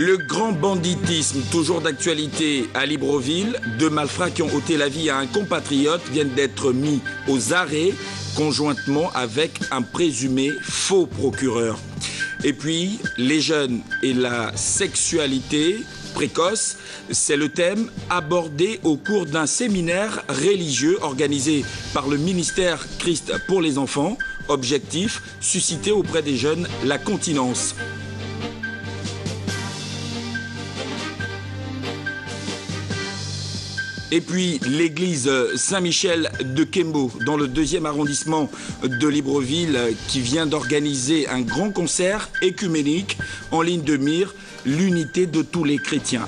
Le grand banditisme, toujours d'actualité à Libreville. Deux malfrats qui ont ôté la vie à un compatriote viennent d'être mis aux arrêts conjointement avec un présumé faux procureur. Et puis, les jeunes et la sexualité précoce, c'est le thème abordé au cours d'un séminaire religieux organisé par le ministère Christ pour les enfants. Objectif, susciter auprès des jeunes la continence. Et puis l'église Saint-Michel de Kembo, dans le 2e arrondissement de Libreville, qui vient d'organiser un grand concert œcuménique en ligne de mire, l'unité de tous les chrétiens.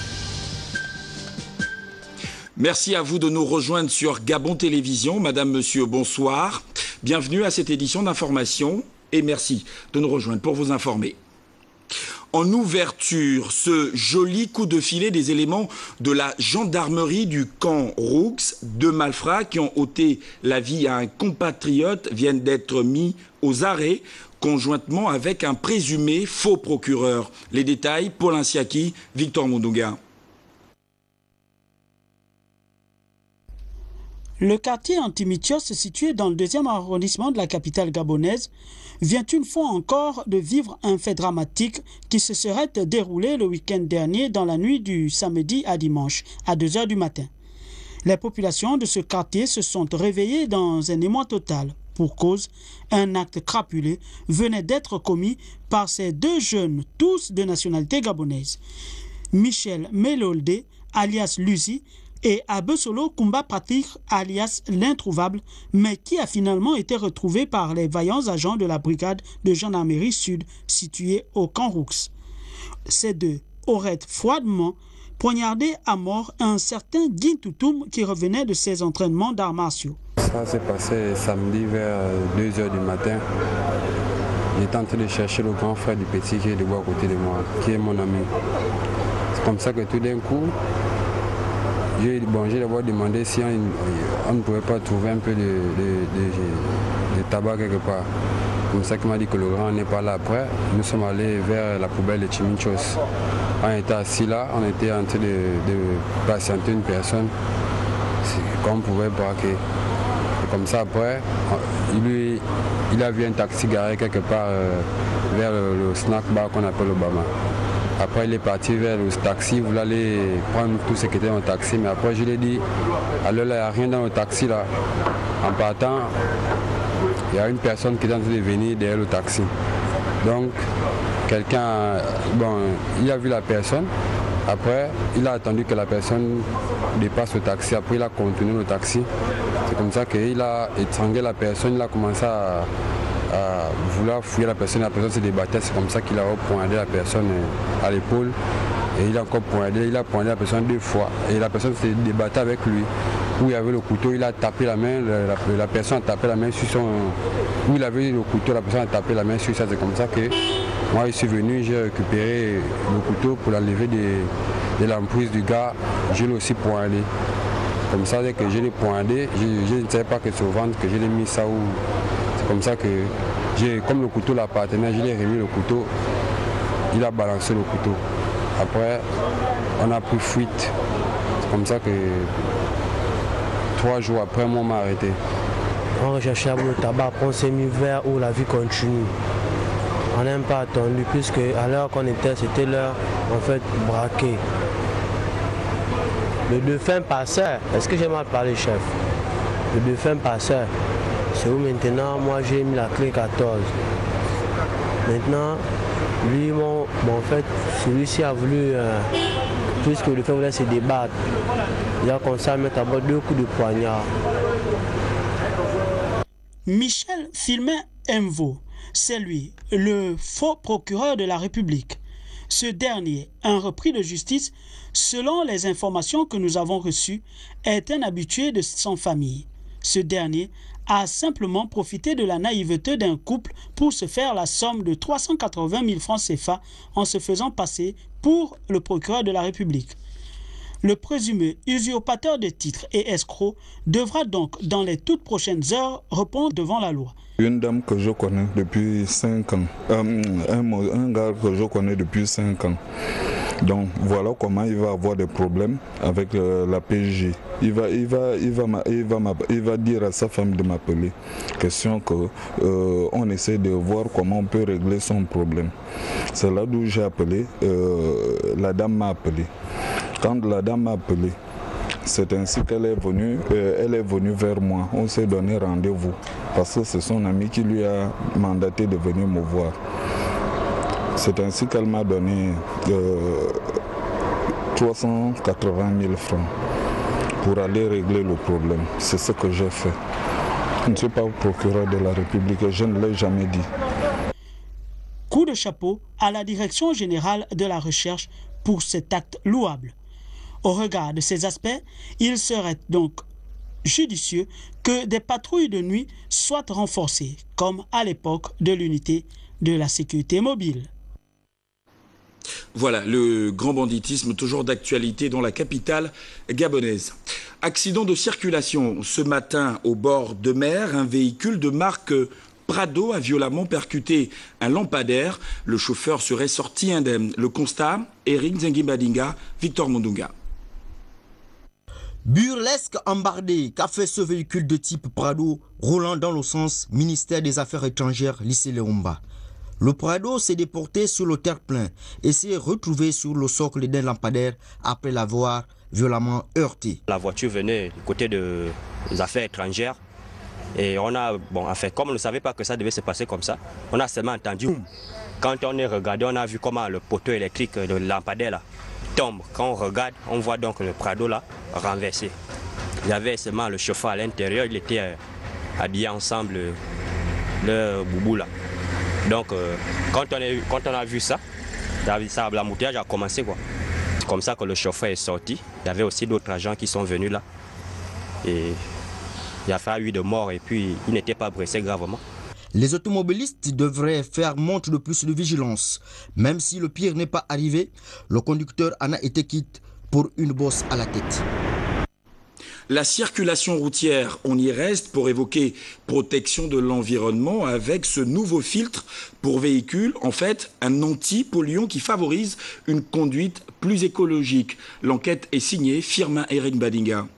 Merci à vous de nous rejoindre sur Gabon Télévision. Madame, monsieur, bonsoir. Bienvenue à cette édition d'information et merci de nous rejoindre pour vous informer. En ouverture, ce joli coup de filet des éléments de la gendarmerie du camp Roux. Deux malfrats qui ont ôté la vie à un compatriote viennent d'être mis aux arrêts conjointement avec un présumé faux procureur. Les détails, Paul Insiaki, Victor Moundouga. Le quartier Antimitios, situé dans le 2e arrondissement de la capitale gabonaise, vient une fois encore de vivre un fait dramatique qui se serait déroulé le week-end dernier dans la nuit du samedi à dimanche, à 2 h du matin. Les populations de ce quartier se sont réveillées dans un émoi total. Pour cause, un acte crapuleux venait d'être commis par ces deux jeunes, tous de nationalité gabonaise. Michel Melolde, alias Luzi, et Abesolo Kumba Pratik, alias l'introuvable, mais qui a finalement été retrouvé par les vaillants agents de la brigade de gendarmerie sud située au camp Roux. Ces deux auraient froidement poignardé à mort un certain Gintutum qui revenait de ses entraînements d'arts martiaux. Ça s'est passé samedi vers 2 h du matin. J'étais en train de chercher le grand frère du petit qui est debout à côté de moi, qui est mon ami. C'est comme ça que tout d'un coup, j'ai d'abord demandé si on ne pouvait pas trouver un peu de tabac quelque part. Comme ça qu'il m'a dit que le grand n'est pas là. Après, nous sommes allés vers la poubelle de Chiminchos. On était assis là, on était en train de patienter une personne qu'on pouvait braquer. Et comme ça après, il a vu un taxi garé quelque part vers le snack bar qu'on appelle Obama. Après, il est parti vers le taxi, il voulait aller prendre tout ce qui était dans le taxi. Mais après, je lui ai dit, alors là, il n'y a rien dans le taxi là. En partant, il y a une personne qui est en train de venir derrière le taxi. Donc, quelqu'un, il a vu la personne. Après, il a attendu que la personne dépasse le taxi. Après, il a continué le taxi. C'est comme ça qu'il a étranglé la personne, il a commencé à vouloir fouiller la personne se débattait, c'est comme ça qu'il a poignardé la personne à l'épaule et il a encore poignardé, la personne 2 fois et la personne s'est débattue avec lui. Où il avait le couteau, il a tapé la main, la personne a tapé la main sur son... Où il avait le couteau, la personne a tapé la main sur ça, c'est comme ça que moi je suis venu, j'ai récupéré le couteau pour l'enlever de l'emprise du gars, je l'ai aussi poignardé. Comme ça, dès que je l'ai poignardé, je ne savais pas que c'est au ventre que je l'ai mis ça où... Comme ça que, comme le couteau l'appartenait, je lui ai remis le couteau, il a balancé le couteau. Après, on a pris fuite. C'est comme ça que 3 jours après, moi, on m'a arrêté. On recherchait le tabac, après on s'est mis vers où la vie continue. On n'a même pas attendu, puisque à l'heure qu'on était, c'était l'heure, en fait, braquée. Le défunt passeur, est-ce que j'ai mal parlé, chef? Le défunt passeur. C'est où maintenant, moi j'ai mis la clé 14. Maintenant, lui, en fait, celui-ci a voulu, puisque le fait voulait se débattre, il a commencé à mettre à bord 2 coups de poignard. Michel Filmin Mvo, c'est lui, le faux procureur de la République. Ce dernier, un repris de justice, selon les informations que nous avons reçues, est un habitué de son famille. Ce dernier a simplement profité de la naïveté d'un couple pour se faire la somme de 380 000 francs CFA en se faisant passer pour le procureur de la République. Le présumé usurpateur de titres et escroc devra donc, dans les toutes prochaines heures, répondre devant la loi. Une dame que je connais depuis 5 ans, un gars que je connais depuis 5 ans. Donc voilà comment il va avoir des problèmes avec la PJ. Il va dire à sa femme de m'appeler. Question que on essaie de voir comment on peut régler son problème. C'est là d'où j'ai appelé, la dame m'a appelé. Quand la dame m'a appelé, c'est ainsi qu'elle est venue vers moi. On s'est donné rendez-vous parce que c'est son ami qui lui a mandaté de venir me voir. C'est ainsi qu'elle m'a donné 380 000 francs pour aller régler le problème. C'est ce que j'ai fait. Je ne suis pas procureur de la République et je ne l'ai jamais dit. Coup de chapeau à la Direction générale de la recherche pour cet acte louable. Au regard de ces aspects, il serait donc judicieux que des patrouilles de nuit soient renforcées, comme à l'époque de l'unité de la sécurité mobile. Voilà, le grand banditisme toujours d'actualité dans la capitale gabonaise. Accident de circulation ce matin au bord de mer. Un véhicule de marque Prado a violemment percuté un lampadaire. Le chauffeur serait sorti indemne. Le constat, Eric Zengimbadinga, Victor Mondunga. Burlesque embardé qu'a fait ce véhicule de type Prado roulant dans le sens ministère des Affaires étrangères lycée Léomba. Le Prado s'est déporté sur le terre-plein et s'est retrouvé sur le socle d'un lampadaire après l'avoir violemment heurté. La voiture venait du côté des Affaires étrangères et on a, comme on ne savait pas que ça devait se passer comme ça, on a seulement entendu. Quand on est regardé, on a vu comment le poteau électrique de lampadaire là tombe. Quand on regarde, on voit donc le Prado là renversé. Il y avait seulement le chauffeur à l'intérieur, il était habillé ensemble, le boubou là. Donc quand on a vu ça, l'embouteillage a commencé quoi. C'est comme ça que le chauffeur est sorti. Il y avait aussi d'autres agents qui sont venus là. Et il y a fait 8 de morts et puis il n'était pas blessé gravement. Les automobilistes devraient faire montre de plus de vigilance. Même si le pire n'est pas arrivé, le conducteur en a été quitte pour une bosse à la tête. La circulation routière, on y reste pour évoquer protection de l'environnement avec ce nouveau filtre pour véhicules, en fait un anti-polluant qui favorise une conduite plus écologique. L'enquête est signée Firmin Eric Badinga.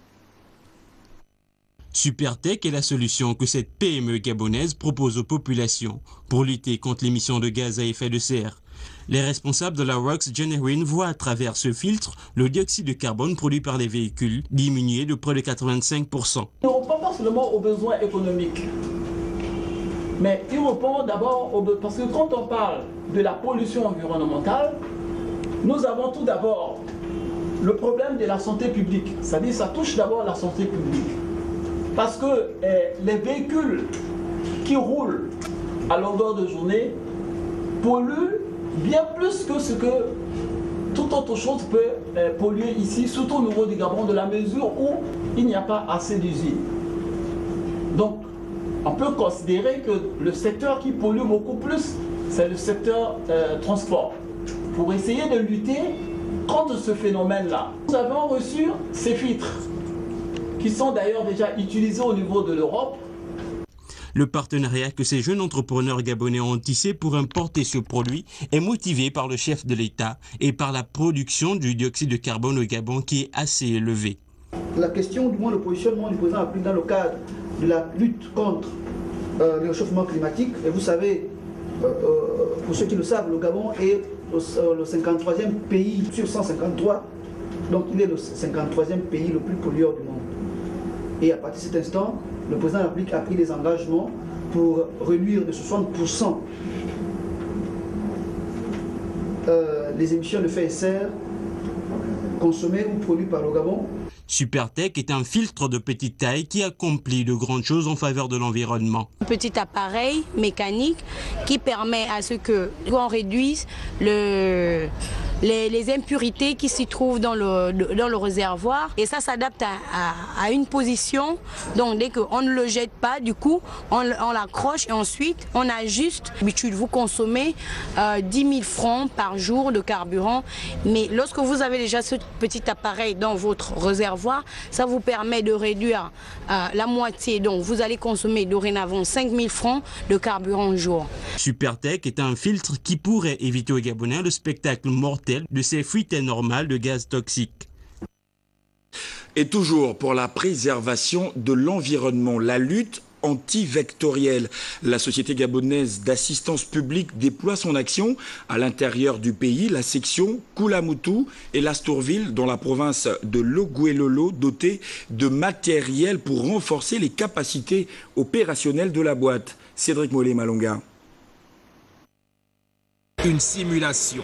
Supertech est la solution que cette PME gabonaise propose aux populations pour lutter contre l'émission de gaz à effet de serre. Les responsables de la Rox Generain voient à travers ce filtre le dioxyde de carbone produit par les véhicules diminuer de près de 85%. Il ne répond pas seulement aux besoins économiques, mais il répond d'abord aux besoins. Parce que quand on parle de la pollution environnementale, nous avons tout d'abord le problème de la santé publique. C'est-à-dire que ça touche d'abord la santé publique. Parce que les véhicules qui roulent à longueur de journée polluent bien plus que ce que toute autre chose peut polluer ici, surtout au niveau du Gabon, de la mesure où il n'y a pas assez d'usines. Donc, on peut considérer que le secteur qui pollue beaucoup plus, c'est le secteur transport. Pour essayer de lutter contre ce phénomène-là, nous avons reçu ces filtres, qui sont d'ailleurs déjà utilisés au niveau de l'Europe. Le partenariat que ces jeunes entrepreneurs gabonais ont tissé pour importer ce produit est motivé par le chef de l'État et par la production du dioxyde de carbone au Gabon qui est assez élevée. La question, du moins le positionnement du président applique dans le cadre de la lutte contre le réchauffement climatique. Et vous savez, pour ceux qui le savent, le Gabon est le 53e pays sur 153. Donc il est le 53e pays le plus pollueur du monde. Et à partir de cet instant, le président de la République a pris des engagements pour réduire de 60% les émissions de effets de serre consommées ou produites par le Gabon. Supertech est un filtre de petite taille qui accomplit de grandes choses en faveur de l'environnement. Un petit appareil mécanique qui permet à ce qu'on réduise les impurités qui s'y trouvent dans le réservoir. Et ça s'adapte à une position. Donc dès qu'on ne le jette pas, du coup, on l'accroche et ensuite on ajuste. D'habitude, vous consommez 10 000 francs par jour de carburant. Mais lorsque vous avez déjà ce petit appareil dans votre réservoir, ça vous permet de réduire la moitié. Donc vous allez consommer dorénavant 5 000 francs de carburant au jour. Supertech est un filtre qui pourrait éviter aux Gabonais le spectacle mortel de ces fuites anormales de gaz toxiques. Et toujours pour la préservation de l'environnement, la lutte anti-vectorielle. La Société gabonaise d'assistance publique déploie son action à l'intérieur du pays. La section Koulamoutou et Lastourville, dans la province de Loguelolo, dotée de matériel pour renforcer les capacités opérationnelles de la boîte. Cédric Mollet-Malonga. Une simulation.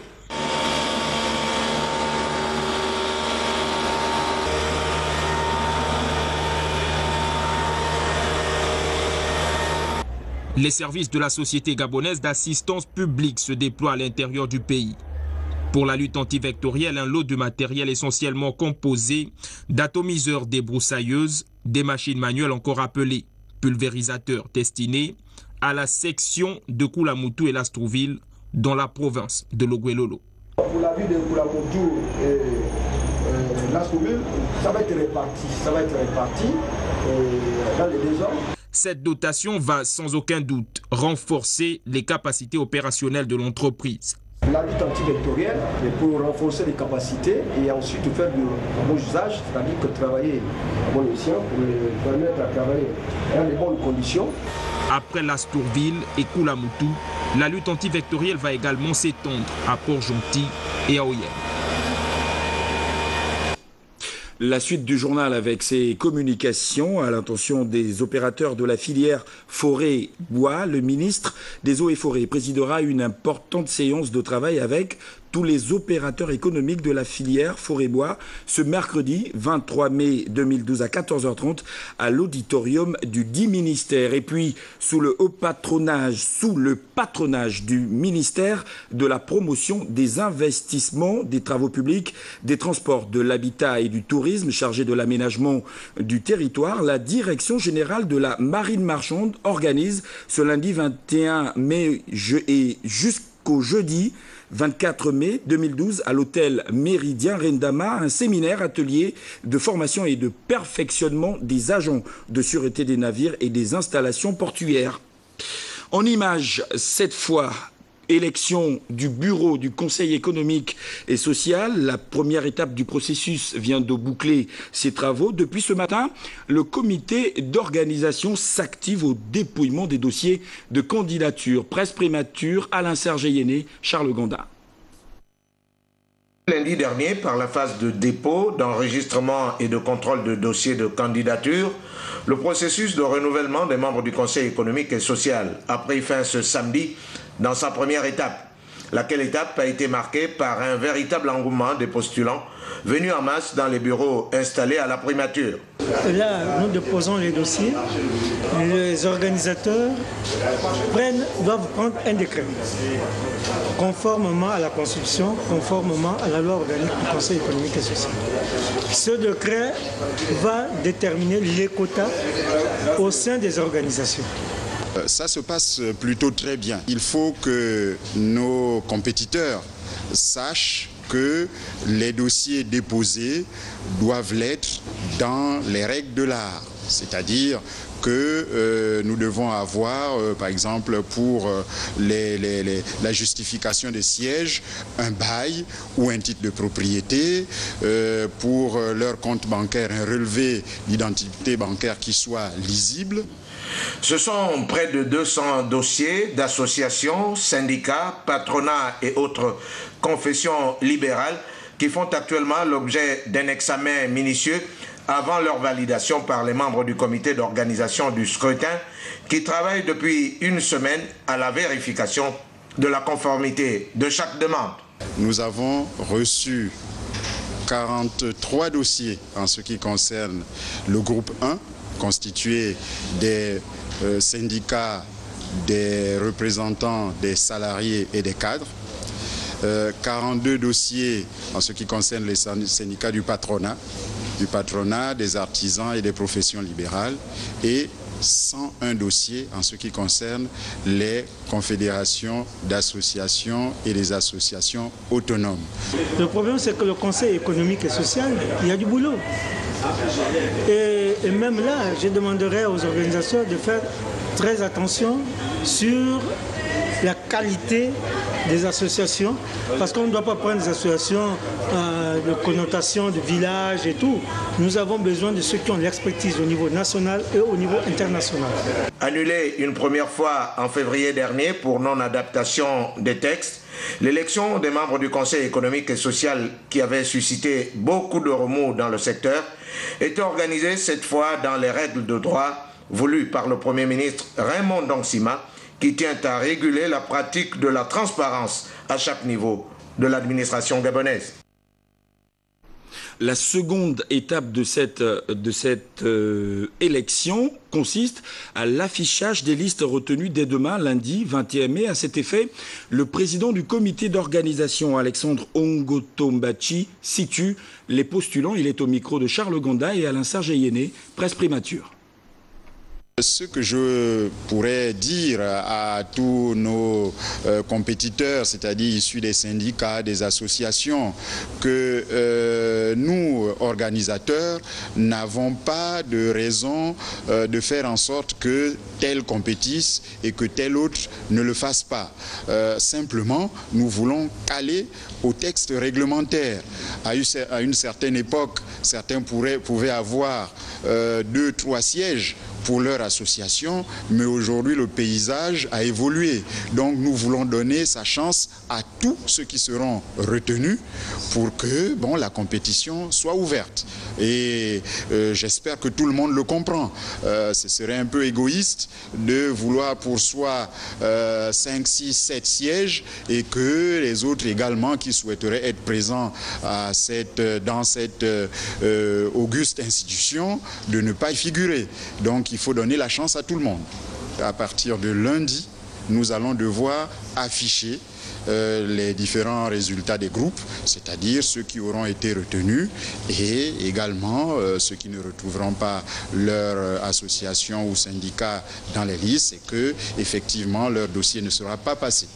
Les services de la Société gabonaise d'assistance publique se déploient à l'intérieur du pays. Pour la lutte antivectorielle, un lot de matériel essentiellement composé d'atomiseurs débroussailleuses, des machines manuelles encore appelées pulvérisateurs destinés à la section de Koulamoutou et Lastourville dans la province de Loguelolo. Pour la ville de Koulamoutou et Lastourville, ça va être réparti dans les 2 ans. Cette dotation va sans aucun doute renforcer les capacités opérationnelles de l'entreprise. La lutte antivectorielle est pour renforcer les capacités et ensuite faire du bon usage, c'est-à-dire que travailler à bon escient pour les permettre à travailler dans les bonnes conditions. Après Lastourville et Koulamoutou, la lutte antivectorielle va également s'étendre à Port-Gentil et à Oyem. La suite du journal avec ses communications à l'intention des opérateurs de la filière forêt-bois. Le ministre des Eaux et Forêts présidera une importante séance de travail avec tous les opérateurs économiques de la filière forêt-bois ce mercredi 23 mai 2012 à 14h30 à l'auditorium du dit ministère. Et puis sous le patronage du ministère de la promotion des investissements, des travaux publics, des transports, de l'habitat et du tourisme chargé de l'aménagement du territoire, la Direction générale de la marine marchande organise ce lundi 21 mai et jusqu'au jeudi 24 mai 2012 à l'hôtel Méridien Rendama, un séminaire atelier de formation et de perfectionnement des agents de sûreté des navires et des installations portuaires. En images, cette fois, élection du bureau du Conseil économique et social. La première étape du processus vient de boucler ses travaux. Depuis ce matin, le comité d'organisation s'active au dépouillement des dossiers de candidature. Presse prémature, Alain-Serge Yéné, Charles Gonda. Lundi dernier, par la phase de dépôt, d'enregistrement et de contrôle de dossiers de candidature, le processus de renouvellement des membres du Conseil économique et social a pris fin ce samedi dans sa première étape, laquelle étape a été marquée par un véritable engouement des postulants venus en masse dans les bureaux installés à la primature. Là, nous déposons les dossiers. Les organisateurs doivent prendre un décret, conformément à la Constitution, conformément à la loi organique du Conseil économique et social. Ce décret va déterminer les quotas au sein des organisations. Ça se passe plutôt très bien. Il faut que nos compétiteurs sachent que les dossiers déposés doivent l'être dans les règles de l'art. C'est-à-dire que nous devons avoir, par exemple, pour la justification des sièges, un bail ou un titre de propriété, pour leur compte bancaire, un relevé d'identité bancaire qui soit lisible. Ce sont près de 200 dossiers d'associations, syndicats, patronats et autres confessions libérales qui font actuellement l'objet d'un examen minutieux avant leur validation par les membres du comité d'organisation du scrutin qui travaillent depuis une semaine à la vérification de la conformité de chaque demande. Nous avons reçu 43 dossiers en ce qui concerne le groupe 1, constitué des syndicats, des représentants des salariés et des cadres. 42 dossiers en ce qui concerne les syndicats du patronat, des artisans et des professions libérales, et 101 dossiers en ce qui concerne les confédérations d'associations et les associations autonomes. Le problème, c'est que le Conseil économique et social, il y a du boulot. Et même là, je demanderais aux organisateurs de faire très attention sur la qualité des associations, parce qu'on ne doit pas prendre des associations de connotation de village et tout. Nous avons besoin de ceux qui ont l'expertise au niveau national et au niveau international. Annulé une première fois en février dernier pour non-adaptation des textes, l'élection des membres du Conseil économique et social qui avait suscité beaucoup de remous dans le secteur était organisée cette fois dans les règles de droit voulues par le Premier ministre Raymond Ndongsima, qui tient à réguler la pratique de la transparence à chaque niveau de l'administration gabonaise. La seconde étape de cette élection consiste à l'affichage des listes retenues dès demain, lundi 21 mai. À cet effet, le président du comité d'organisation, Alexandre Ongotombachi, situe les postulants. Il est au micro de Charles Gonda et Alain Serge-Yéné, presse primature. Ce que je pourrais dire à tous nos compétiteurs, c'est-à-dire issus des syndicats, des associations, que nous, organisateurs, n'avons pas de raison de faire en sorte que tel compétisse et que tel autre ne le fasse pas. Simplement, nous voulons aller au texte réglementaire. À une certaine époque, certains pouvaient avoir 2-3 sièges pour leur association, mais aujourd'hui le paysage a évolué. Donc nous voulons donner sa chance à tous ceux qui seront retenus pour que la compétition soit ouverte. Et j'espère que tout le monde le comprend. Ce serait un peu égoïste de vouloir pour soi 5, 6, 7 sièges et que les autres également qui souhaiteraient être présents dans cette auguste institution de ne pas y figurer. Donc il faut donner la chance à tout le monde. À partir de lundi, nous allons devoir afficher les différents résultats des groupes, c'est-à-dire ceux qui auront été retenus et également ceux qui ne retrouveront pas leur association ou syndicat dans les listes et que effectivement leur dossier ne sera pas passé.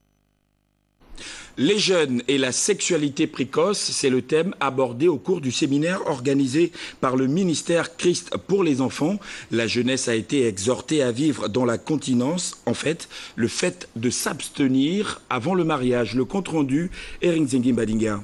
Les jeunes et la sexualité précoce, c'est le thème abordé au cours du séminaire organisé par le ministère Christ pour les enfants. La jeunesse a été exhortée à vivre dans la continence, en fait, le fait de s'abstenir avant le mariage. Le compte-rendu, Erin Zengi-Badinga.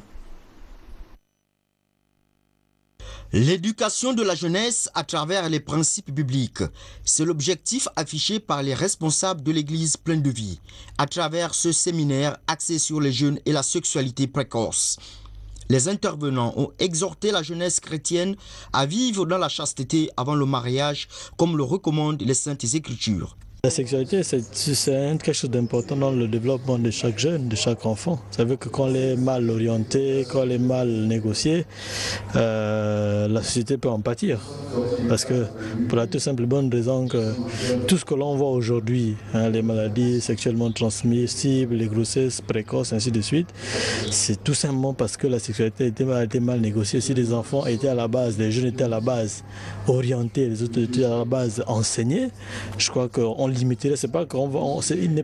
L'éducation de la jeunesse à travers les principes bibliques, c'est l'objectif affiché par les responsables de l'Église Pleine de Vie à travers ce séminaire axé sur les jeunes et la sexualité précoce. Les intervenants ont exhorté la jeunesse chrétienne à vivre dans la chasteté avant le mariage, comme le recommandent les Saintes Écritures. La sexualité, c'est quelque chose d'important dans le développement de chaque jeune, de chaque enfant. Ça veut dire que quand elle est mal orientée, quand elle est mal négociée, la société peut en pâtir. Parce que pour la toute simple bonne raison que tout ce que l'on voit aujourd'hui, les maladies sexuellement transmissibles, les grossesses précoces, ainsi de suite, c'est tout simplement parce que la sexualité a été mal négociée. Si les enfants étaient à la base, les jeunes étaient à la base orientés, les autres étaient à la base enseignés, je crois qu'on limiterait, c'est pas qu'on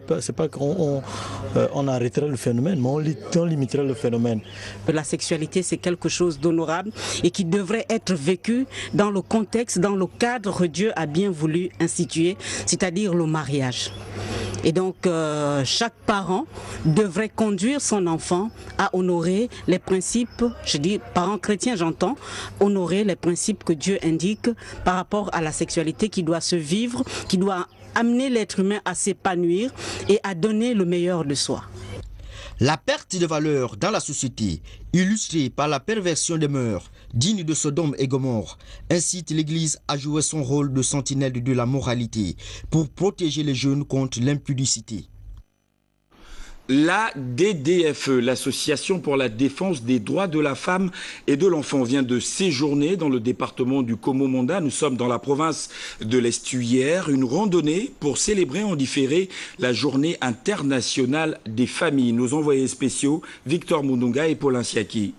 arrêterait le phénomène, mais on limiterait le phénomène. La sexualité, c'est quelque chose d'honorable et qui devrait être vécu dans le contexte, dans le cadre que Dieu a bien voulu instituer, c'est-à-dire le mariage. Et donc, chaque parent devrait conduire son enfant à honorer les principes, je dis parents chrétiens j'entends, honorer les principes que Dieu indique par rapport à la sexualité qui doit se vivre, qui doit amener l'être humain à s'épanouir et à donner le meilleur de soi. La perte de valeur dans la société, illustrée par la perversion des mœurs, digne de Sodome et Gomorrhe, incite l'Église à jouer son rôle de sentinelle de la moralité pour protéger les jeunes contre l'impudicité. La DDFE, l'Association pour la défense des droits de la femme et de l'enfant, vient de séjourner dans le département du Komo-Monda. Nous sommes dans la province de l'Estuaire. Une randonnée pour célébrer en différé la journée internationale des familles. Nos envoyés spéciaux, Victor Mundunga et Paul Insiaki.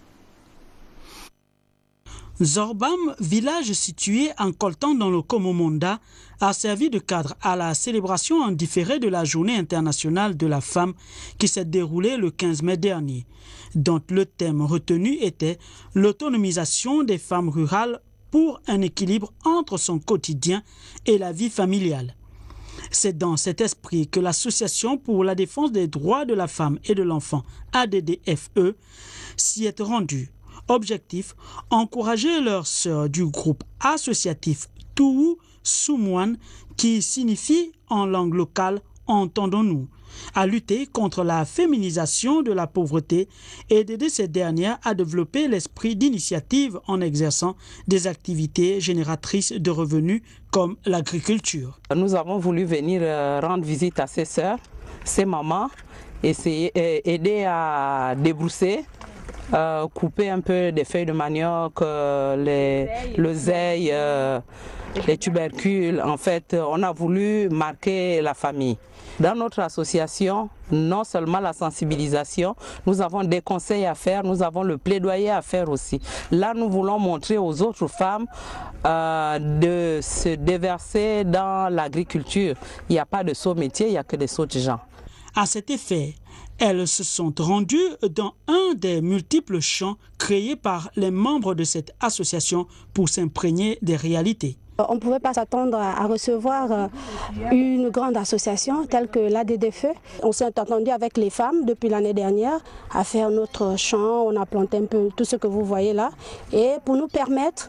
Zorbam, village situé en Koltan dans le Komo-Monda, a servi de cadre à la célébration en différé de la Journée internationale de la femme qui s'est déroulée le 15 mai dernier, dont le thème retenu était l'autonomisation des femmes rurales pour un équilibre entre son quotidien et la vie familiale. C'est dans cet esprit que l'Association pour la défense des droits de la femme et de l'enfant, ADDFE, s'y est rendue. Objectif, encourager leurs sœurs du groupe associatif Tou Soumouane, qui signifie en langue locale « entendons-nous », à lutter contre la féminisation de la pauvreté et d'aider ces dernières à développer l'esprit d'initiative en exerçant des activités génératrices de revenus comme l'agriculture. Nous avons voulu venir rendre visite à ces sœurs, ces mamans, aider à débrousser, couper un peu des feuilles de manioc, l'oseille, les tubercules. En fait, on a voulu marquer la famille. Dans notre association, non seulement la sensibilisation, nous avons des conseils à faire, nous avons le plaidoyer à faire aussi. Là, nous voulons montrer aux autres femmes de se déverser dans l'agriculture. Il n'y a pas de sot métier, il n'y a que des sots gens. À cet effet, elles se sont rendues dans un des multiples champs créés par les membres de cette association pour s'imprégner des réalités. On ne pouvait pas s'attendre à recevoir une grande association telle que l'ADDFE. On s'est entendu avec les femmes depuis l'année dernière à faire notre champ. On a planté un peu tout ce que vous voyez là. Et pour nous permettre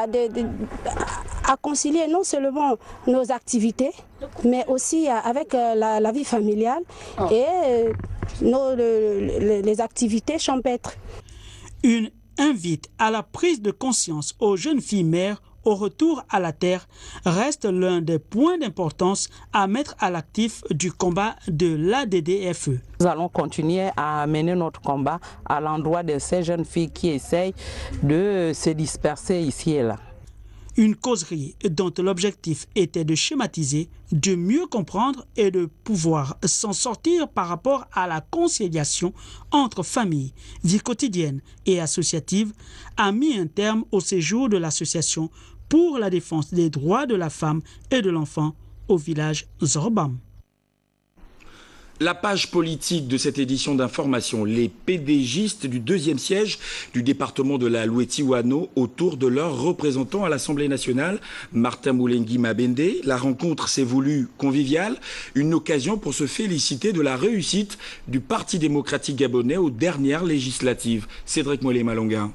à concilier non seulement nos activités, mais aussi avec la vie familiale et les activités champêtres. Une invite à la prise de conscience aux jeunes filles mères au retour à la terre reste l'un des points d'importance à mettre à l'actif du combat de l'ADDFE. Nous allons continuer à mener notre combat à l'endroit de ces jeunes filles qui essayent de se disperser ici et là. Une causerie dont l'objectif était de schématiser, de mieux comprendre et de pouvoir s'en sortir par rapport à la conciliation entre famille, vie quotidienne et associative, a mis un terme au séjour de l'association pour la défense des droits de la femme et de l'enfant au village Zorbam. La page politique de cette édition d'information, les PDGistes du 2e siège du département de la Loueti-Wano autour de leurs représentants à l'Assemblée nationale, Martin Moulengi Mabende. La rencontre s'est voulue conviviale, une occasion pour se féliciter de la réussite du Parti démocratique gabonais aux dernières législatives. Cédric Mollet-Malonga.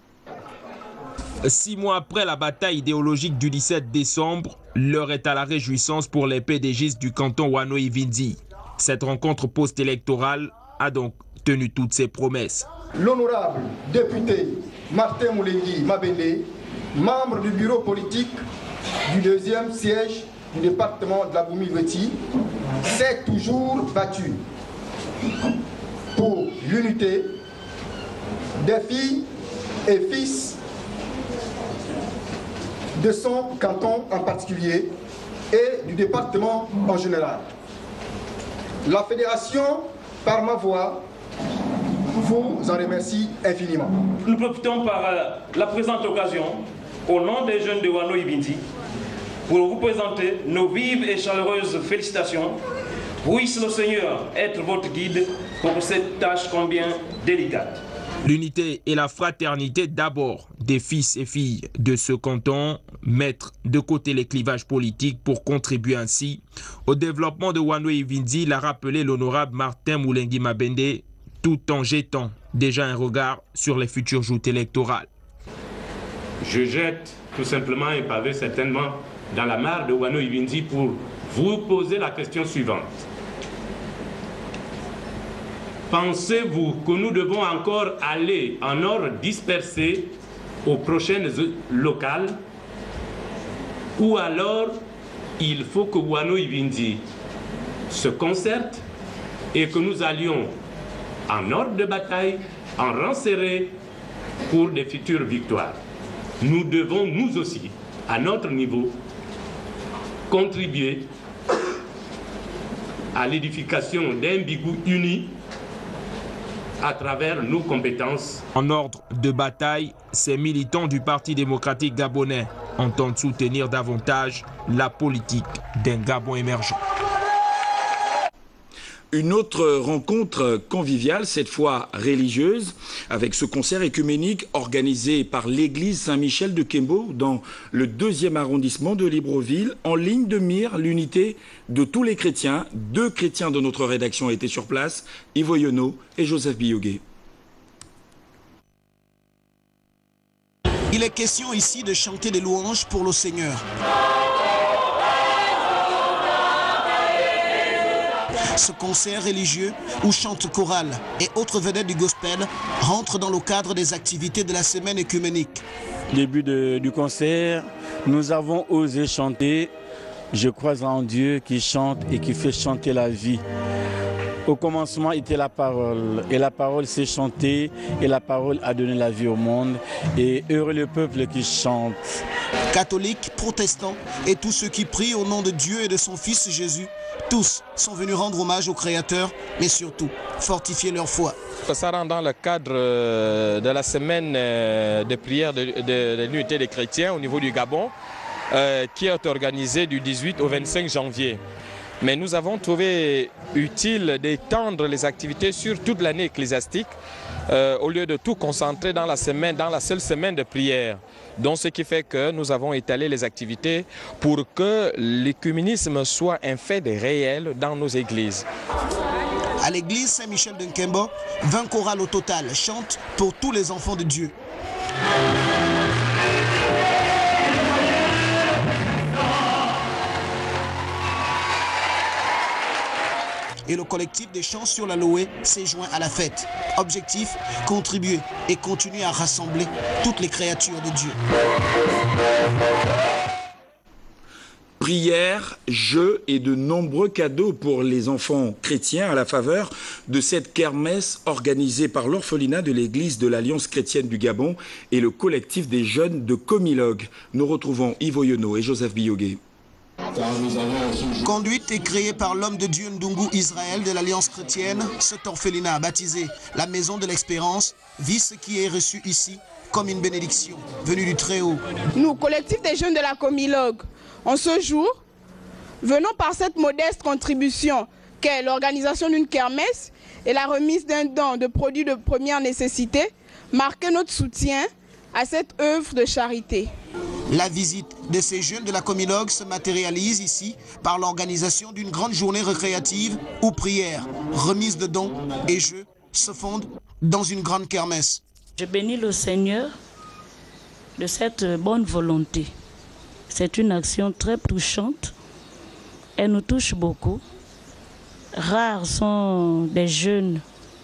6 mois après la bataille idéologique du 17 décembre, l'heure est à la réjouissance pour les PDGistes du canton Wano-Ivindi. Cette rencontre post-électorale a donc tenu toutes ses promesses. L'honorable député Martin Moulengi Mabende, membre du bureau politique du 2e siège du département de la Boumi-Veti, s'est toujours battu pour l'unité des filles et fils de son canton en particulier et du département en général. La fédération, par ma voix, vous en remercie infiniment. Nous profitons par la présente occasion, au nom des jeunes de Wano-Ivindi, pour vous présenter nos vives et chaleureuses félicitations. Puisse le Seigneur être votre guide pour cette tâche combien délicate. L'unité et la fraternité d'abord des fils et filles de ce canton, mettre de côté les clivages politiques pour contribuer ainsi au développement de Wano-Ivindi, l'a rappelé l'honorable Martin Moulengi Mabende, tout en jetant déjà un regard sur les futures joutes électorales. Je jette tout simplement un pavé certainement dans la mare de Wano-Ivindi pour vous poser la question suivante. Pensez-vous que nous devons encore aller en ordre dispersé aux prochaines locales, ou alors il faut que Wano-Ivindi se concerte et que nous allions en ordre de bataille, en rang serré pour des futures victoires. Nous devons, nous aussi, à notre niveau, contribuer à l'édification d'un Bigou uni à travers nos compétences. En ordre de bataille, ces militants du Parti démocratique gabonais entendent soutenir davantage la politique d'un Gabon émergent. Une autre rencontre conviviale, cette fois religieuse, avec ce concert écuménique organisé par l'église Saint-Michel de Kembo dans le 2e arrondissement de Libreville, en ligne de mire l'unité de tous les chrétiens. 2 chrétiens de notre rédaction étaient sur place, Ivo Yono et Joseph Biyogué. Il est question ici de chanter des louanges pour le Seigneur. Ce concert religieux où chante chorale et autres vedettes du gospel rentre dans le cadre des activités de la semaine écuménique. Début du concert, nous avons osé chanter « Je crois en Dieu qui chante et qui fait chanter la vie ». Au commencement était la parole, et la parole s'est chantée, et la parole a donné la vie au monde, et heureux le peuple qui chante. Catholiques, protestants et tous ceux qui prient au nom de Dieu et de son Fils Jésus, tous sont venus rendre hommage au Créateur, mais surtout fortifier leur foi. Ça rentre dans le cadre de la semaine de prière de l'unité des chrétiens au niveau du Gabon, qui est organisée du 18 au 25 janvier. Mais nous avons trouvé utile d'étendre les activités sur toute l'année ecclésiastique au lieu de tout concentrer dans la seule semaine de prière. Donc ce qui fait que nous avons étalé les activités pour que l'écuménisme soit un fait réel dans nos églises. À l'église Saint-Michel de Nkembo, 20 chorales au total chantent pour tous les enfants de Dieu. Et le collectif des chants sur la Loé s'est joint à la fête. Objectif, contribuer et continuer à rassembler toutes les créatures de Dieu. Prières, jeux et de nombreux cadeaux pour les enfants chrétiens à la faveur de cette kermesse organisée par l'orphelinat de l'église de l'Alliance chrétienne du Gabon et le collectif des jeunes de Comilogue. Nous retrouvons Ivo Yono et Joseph Biyogué. Conduite et créée par l'homme de Dieu Ndungu Israël de l'Alliance chrétienne, cet orphelinat baptisé la Maison de l'Espérance vit ce qui est reçu ici comme une bénédiction venue du Très-Haut. Nous, collectif des jeunes de la Comilogue, en ce jour, venons par cette modeste contribution qu'est l'organisation d'une kermesse et la remise d'un don de produits de première nécessité, marquer notre soutien à cette œuvre de charité. La visite de ces jeunes de la Comilogue se matérialise ici par l'organisation d'une grande journée récréative où prières, remise de dons et jeux se fondent dans une grande kermesse. Je bénis le Seigneur de cette bonne volonté. C'est une action très touchante. Elle nous touche beaucoup. Rares sont des jeunes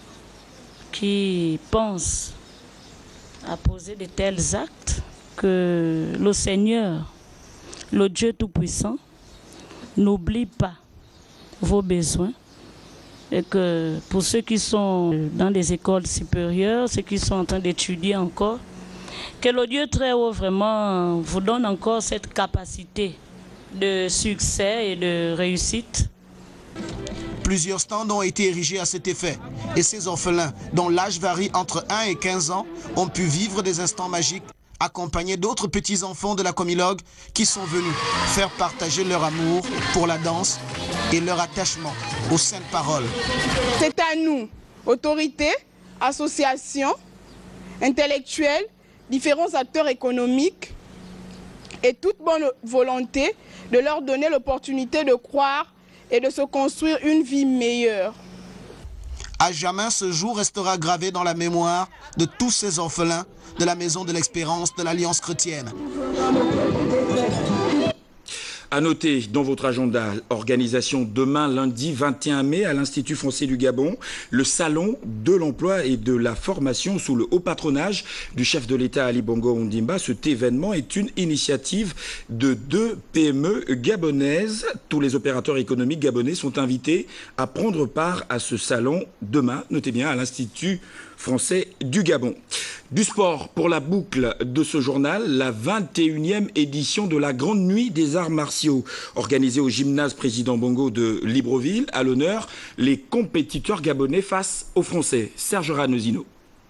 qui pensent à poser de tels actes. Que le Seigneur, le Dieu Tout-Puissant, n'oublie pas vos besoins et que pour ceux qui sont dans les écoles supérieures, ceux qui sont en train d'étudier encore, que le Dieu Très-Haut vraiment vous donne encore cette capacité de succès et de réussite. Plusieurs stands ont été érigés à cet effet et ces orphelins, dont l'âge varie entre 1 et 15 ans, ont pu vivre des instants magiques accompagnés d'autres petits-enfants de la Comilogue qui sont venus faire partager leur amour pour la danse et leur attachement aux saintes paroles. C'est à nous, autorités, associations, intellectuels, différents acteurs économiques et toute bonne volonté de leur donner l'opportunité de croire et de se construire une vie meilleure. À jamais, ce jour restera gravé dans la mémoire de tous ces orphelins de la Maison de l'Espérance de l'Alliance chrétienne. À noter dans votre agenda, organisation demain lundi 21 mai à l'Institut français du Gabon, le salon de l'emploi et de la formation sous le haut patronage du chef de l'État Ali Bongo Ondimba. Cet événement est une initiative de 2 PME gabonaises. Tous les opérateurs économiques gabonais sont invités à prendre part à ce salon demain, notez bien, à l'Institut français du Gabon. Du sport pour la boucle de ce journal, la 21e édition de la Grande Nuit des Arts Martiaux, organisée au gymnase Président Bongo de Libreville. À l'honneur, les compétiteurs gabonais face aux Français. Serge Ranozino.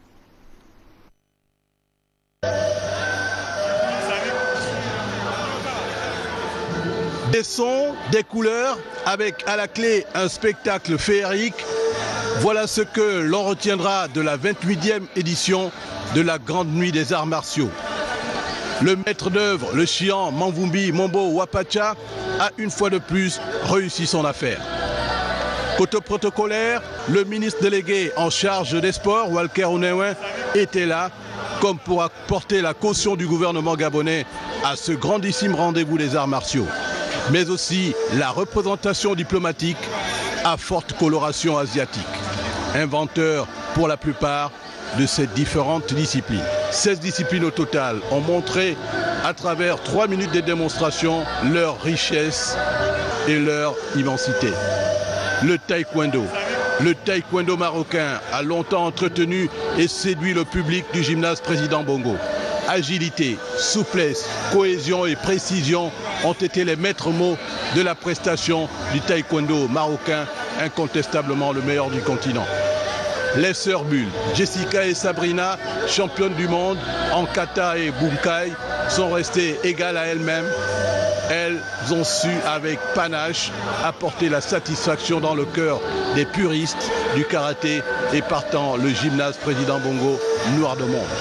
Des sons, des couleurs, avec à la clé un spectacle féerique. Voilà ce que l'on retiendra de la 28e édition de la Grande Nuit des Arts Martiaux. Le maître d'œuvre, le chiant Manvumbi Mombo Wapacha, a une fois de plus réussi son affaire. Côté protocolaire, le ministre délégué en charge des sports, Walker Onewen, était là, comme pour apporter la caution du gouvernement gabonais à ce grandissime rendez-vous des arts martiaux. Mais aussi la représentation diplomatique à forte coloration asiatique. Inventeurs pour la plupart de ces différentes disciplines. 16 disciplines au total ont montré à travers 3 minutes de démonstration leur richesse et leur immensité. Le taekwondo. Le taekwondo marocain a longtemps entretenu et séduit le public du gymnase Président Bongo. Agilité, souplesse, cohésion et précision ont été les maîtres mots de la prestation du taekwondo marocain, incontestablement le meilleur du continent. Les sœurs Bulles, Jessica et Sabrina, championnes du monde en kata et bunkai, sont restées égales à elles-mêmes. Elles ont su, avec panache, apporter la satisfaction dans le cœur des puristes du karaté et partant le gymnase Président Bongo, noir de monde.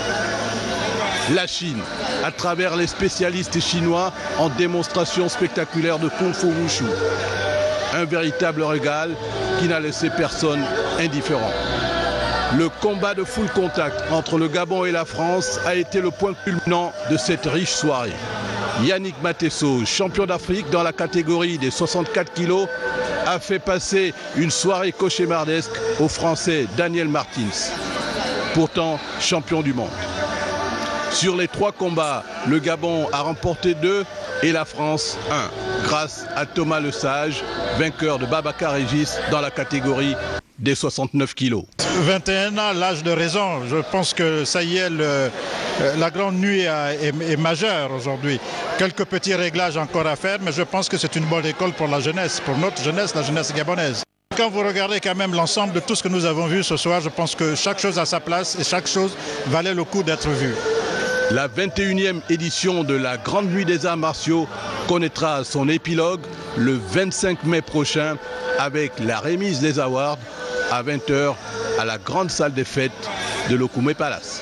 La Chine, à travers les spécialistes chinois en démonstration spectaculaire de Kung Fu Wushu. Un véritable régal qui n'a laissé personne indifférent. Le combat de full contact entre le Gabon et la France a été le point culminant de cette riche soirée. Yannick Matesso, champion d'Afrique dans la catégorie des 64 kilos, a fait passer une soirée cauchemardesque au Français Daniel Martins, pourtant champion du monde. Sur les 3 combats, le Gabon a remporté 2 et la France 1, grâce à Thomas Lesage, vainqueur de Babacar Régis dans la catégorie des 69 kilos. 21 ans, l'âge de raison. Je pense que ça y est, la grande nuit est majeure aujourd'hui. Quelques petits réglages encore à faire, mais je pense que c'est une bonne école pour la jeunesse, pour notre jeunesse, la jeunesse gabonaise. Quand vous regardez quand même l'ensemble de tout ce que nous avons vu ce soir, je pense que chaque chose a sa place et chaque chose valait le coup d'être vue. La 21e édition de la Grande Nuit des Arts Martiaux connaîtra son épilogue le 25 mai prochain avec la remise des awards à 20 h à la grande salle des fêtes de l'Okoumé Palace.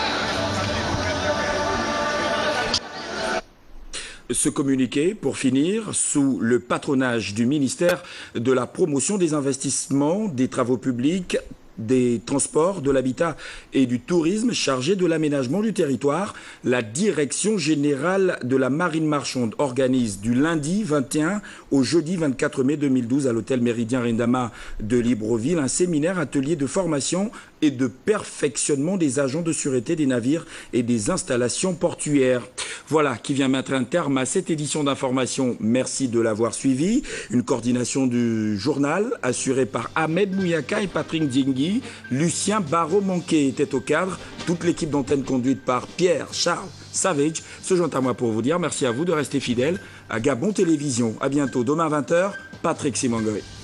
Ce communiqué, pour finir, sous le patronage du ministère de la Promotion des investissements, des travaux publics, des transports, de l'habitat et du tourisme chargé de l'aménagement du territoire, la Direction générale de la marine marchande organise du lundi 21 au jeudi 24 mai 2012 à l'hôtel Méridien Rendama de Libreville un séminaire atelier de formation et de perfectionnement des agents de sûreté des navires et des installations portuaires. Voilà qui vient mettre un terme à cette édition d'information. Merci de l'avoir suivi. Une coordination du journal assurée par Ahmed Mouyaka et Patrick Diengui. Lucien Barreau-Manquet était au cadre. Toute l'équipe d'antenne conduite par Pierre Charles Savage se joint à moi pour vous dire merci à vous de rester fidèles à Gabon Télévision. À bientôt, demain 20 h, Patrick Simangoy.